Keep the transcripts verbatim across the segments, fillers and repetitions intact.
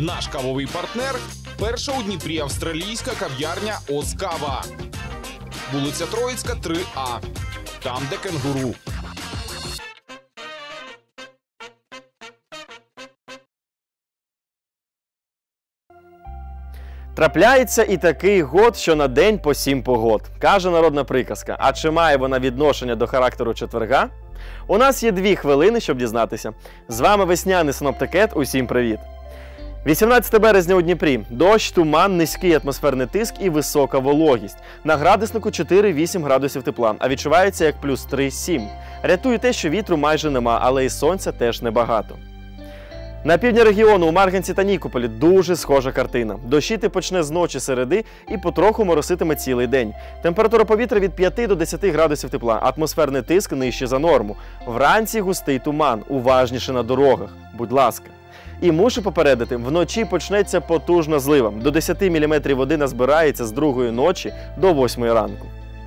Наш кавовий партнер – перша у Дніпрі австралійська кав'ярня «Оз Кава». Вулиця Троїцька, три А. Там, де кенгуру. Трапляється і такий год, що на день по сім погод. Каже народна приказка. А чи має вона відношення до характеру четверга? У нас є дві хвилини, щоб дізнатися. З вами весняний синоптикет. Усім привіт! вісімнадцяте березня у Дніпрі. Дощ, туман, низький атмосферний тиск і висока вологість. На градуснику чотири-вісім градусів тепла, а відчувається як плюс три-сім. Рятує те, що вітру майже нема, але і сонця теж небагато. На півдні регіону у Марганці та Нікополі дуже схожа картина. Дощити почне з ночі середи і потроху мороситиме цілий день. Температура повітря від п'яти до десяти градусів тепла, атмосферний тиск нижче за норму. Вранці густий туман, уважніше на дорогах. Будь ласка. І мушу попередити, вночі почнеться потужна злива. До десяти міліметрів води назбирається з другої ночі до восьмої ранку.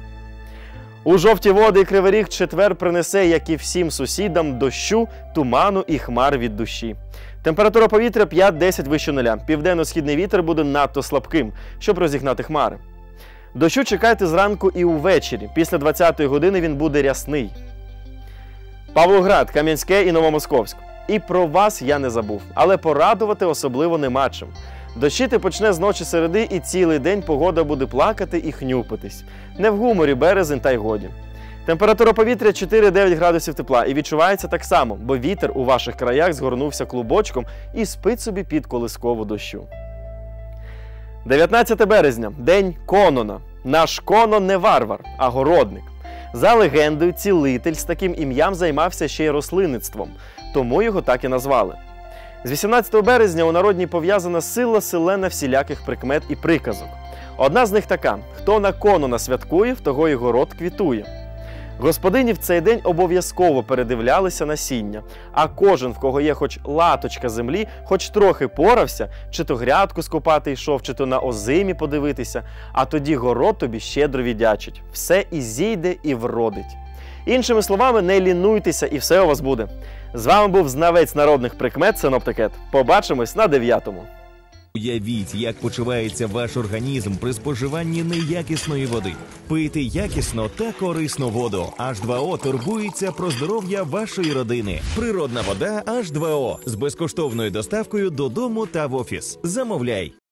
У Жовті Води і Кривий Ріг четвер принесе, як і всім сусідам, дощу, туману і хмар від душі. Температура повітря п'ять-десять вище нуля. Південно-східний вітер буде надто слабким, щоб розігнати хмари. Дощу чекайте зранку і увечері. Після двадцятої години він буде рясний. Павлоград, Кам'янське і Новомосковськ. І про вас я не забув, але порадувати особливо нема чим. Дощити почне з ночі середи і цілий день погода буде плакати і хнюпитись. Не в гуморі березень та й годі. Температура повітря чотири-дев'ять градусів тепла і відчувається так само, бо вітер у ваших краях згорнувся клубочком і спить собі під колискову дощу. дев'ятнадцяте березня – День Конона. Наш Конон не варвар, а городник. За легендою, цілитель з таким ім'ям займався ще й рослинництвом, тому його так і назвали. З вісімнадцятого березня у народній пов'язана сила селена всіляких прикмет і приказок. Одна з них така – хто на Конона святкує, в того й город квітує. Господині в цей день обов'язково передивлялися насіння, а кожен, в кого є хоч латочка землі, хоч трохи порався, чи то грядку скопати йшов, чи то на озимі подивитися, а тоді город тобі щедро віддячить. Все і зійде, і вродить. Іншими словами, не лінуйтеся і все у вас буде. З вами був знавець народних прикмет Синоптикет. Побачимось на дев'ятому. Уявіть, як почувається ваш організм при споживанні неякісної води. Пийте якісно та корисну воду. аш два о турбується про здоров'я вашої родини. Природна вода аш два о з безкоштовною доставкою додому та в офіс. Замовляй!